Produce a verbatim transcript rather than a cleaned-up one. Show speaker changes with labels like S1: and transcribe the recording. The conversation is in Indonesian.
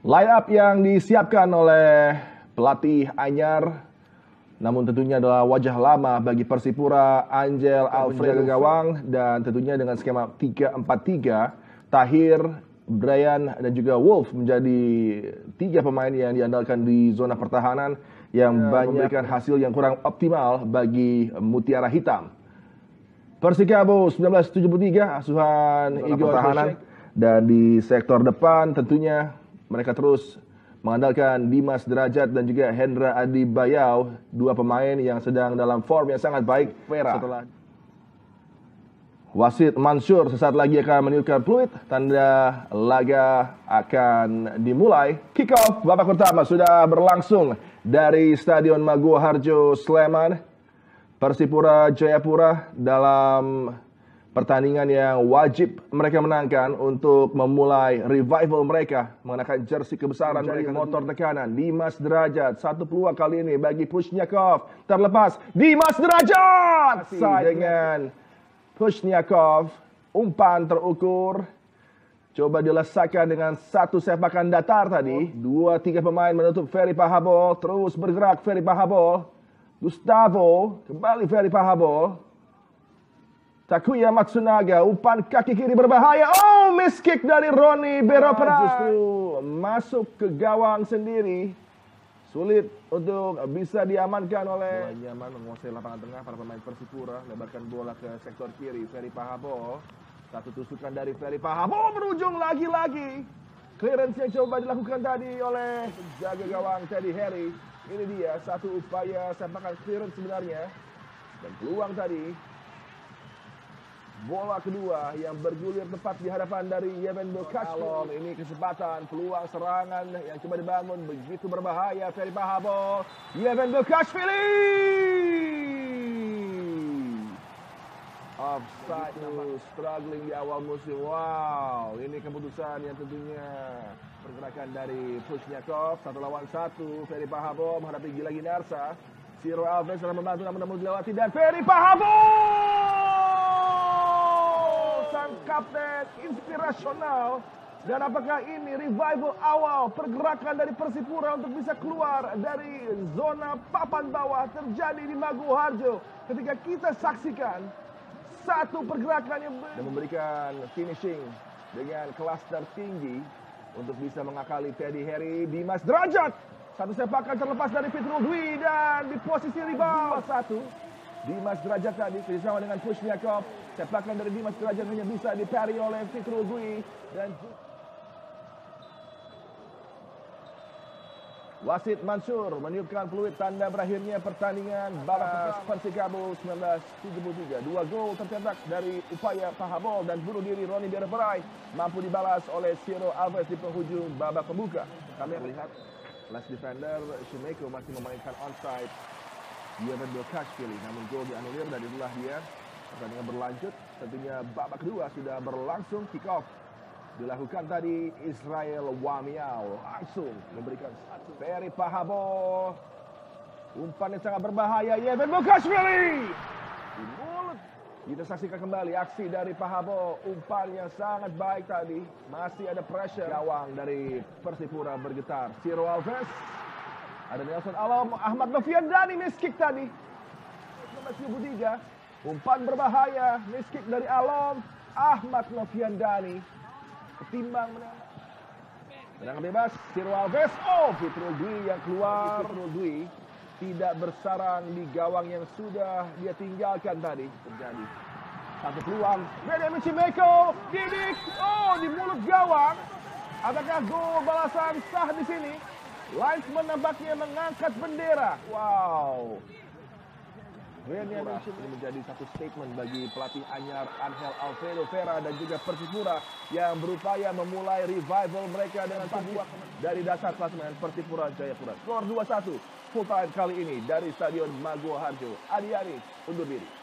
S1: Line up yang disiapkan oleh pelatih anyar, namun tentunya adalah wajah lama bagi Persipura, Angel Alfredo gawang, dan tentunya dengan skema tiga empat tiga, Tahir, Brian, dan juga Wolf menjadi tiga pemain yang diandalkan di zona pertahanan yang ya, banyak memberikan hasil yang kurang optimal bagi Mutiara Hitam. Persikabo seribu sembilan ratus tujuh puluh tiga, asuhan Igor pertahanan, dan di sektor depan tentunya mereka terus mengandalkan Dimas Derajat dan juga Hendra Adi Bayau, dua pemain yang sedang dalam form yang sangat baik. Vera. Setelah wasit Mansur sesaat lagi akan meniupkan peluit, tanda laga akan dimulai. Kick off babak pertama sudah berlangsung dari Stadion Maguwo Harjo, Sleman. Persipura Jayapura dalam pertandingan yang wajib mereka menangkan untuk memulai revival mereka, mengenakan jersey kebesaran mereka. Motor tekanan Dimas Derajat, satu peluang kali ini bagi Pushnyakov, terlepas Dimas Derajat dengan Pushnyakov, umpan terukur, coba dilesakkan dengan satu sepakan datar tadi. Dua tiga pemain menutup Ferry Pahabol, terus bergerak Ferry Pahabol, Gustavo, kembali Ferry Pahabol, Takuya Matsunaga, umpan kaki kiri berbahaya. Oh, miss kick dari Roni Beropera. Justru masuk ke gawang sendiri. Sulit untuk bisa diamankan oleh. Bola nyaman menguasai lapangan tengah para pemain Persipura. Lebarkan bola ke sektor kiri. Ferry Pahabol. Satu tusukan dari Ferry Pahabol berujung lagi-lagi. Clearance yang coba dilakukan tadi oleh penjaga gawang Teddy Harry. Ini dia satu upaya sepakan clearance sebenarnya. Dan peluang tadi. Bola kedua yang bergulir tepat di hadapan dari Yeven Bokashvili. Ini kesempatan, peluang serangan yang coba dibangun begitu berbahaya. Ferry Pahabol, Yeven Bokashvili. Offside, struggling di awal musim. Wow, ini keputusan yang tentunya pergerakan dari Pushnyakov. Satu lawan satu, Ferry Pahabol menghadapi Gila Ginarsa. Ciro Alves dalam membantu namun namun dilewati dan Ferry Pahabol. Kapten inspirasional. Dan apakah ini revival awal pergerakan dari Persipura untuk bisa keluar dari zona papan bawah terjadi di Maguwo Harjo ketika kita saksikan satu pergerakan yang dan memberikan finishing dengan kelas tertinggi untuk bisa mengakali Teddy Harry. Dimas Derajat, satu sepakan terlepas dari Fitrul Dwi dan di posisi rebound satu. Dimas Derajat tadi bersama dengan Pushnyakov. Sepakan dari Dimas Derajat hanya bisa diparry oleh Fitrul Dwi dan wasit Mansur meniupkan peluit tanda berakhirnya pertandingan babak Persikabo seribu sembilan ratus tujuh puluh tiga. Dua gol tercetak dari upaya Pahabol dan bunuh diri Roni Beropera mampu dibalas oleh Ciro Alves di penghujung babak pembuka. Kami melihat last defender Shumeko masih memainkan onside Yeven Bokashvili, namun gol dianulir dan itulah dia. Pertandingan berlanjut, tentunya babak kedua sudah berlangsung. Kick off dilakukan tadi Israel Wamiau, langsung memberikan satu. Ferry Pahabol, umpan yang sangat berbahaya. Yeven Bokashvili di mulut. Kita saksikan kembali aksi dari Pahabol, umpan yang sangat baik tadi. Masih ada pressure. Gawang dari Persipura bergetar. Ciro Alves, ada Nelson Alam, Ahmad Novian Dhani miss kick tadi. Nomor tujuh puluh tiga. Umpan berbahaya, miss kick dari Alom, Ahmad Novian Dhani. Ketimbang menang. Tendangan bebas, Ciro Alves. Oh, Fitrul Dwi yang keluar. Fitrul Dwi tidak bersarang di gawang yang sudah dia tinggalkan tadi. Terjadi satu peluang. Benjamin Chimeko, Didik. Oh, di mulut gawang. Apakah gol balasan sah di sini? Linesman nampaknya mengangkat bendera. Wow. Ini menjadi satu statement bagi pelatih anyar Angel Alfredo Vera dan juga Persipura yang berupaya memulai revival mereka dengan sebuah dari dasar klasemen Persipura Jayapura. Skor dua satu full time kali ini dari Stadion Maguwo Harjo. Adi Ari undur diri.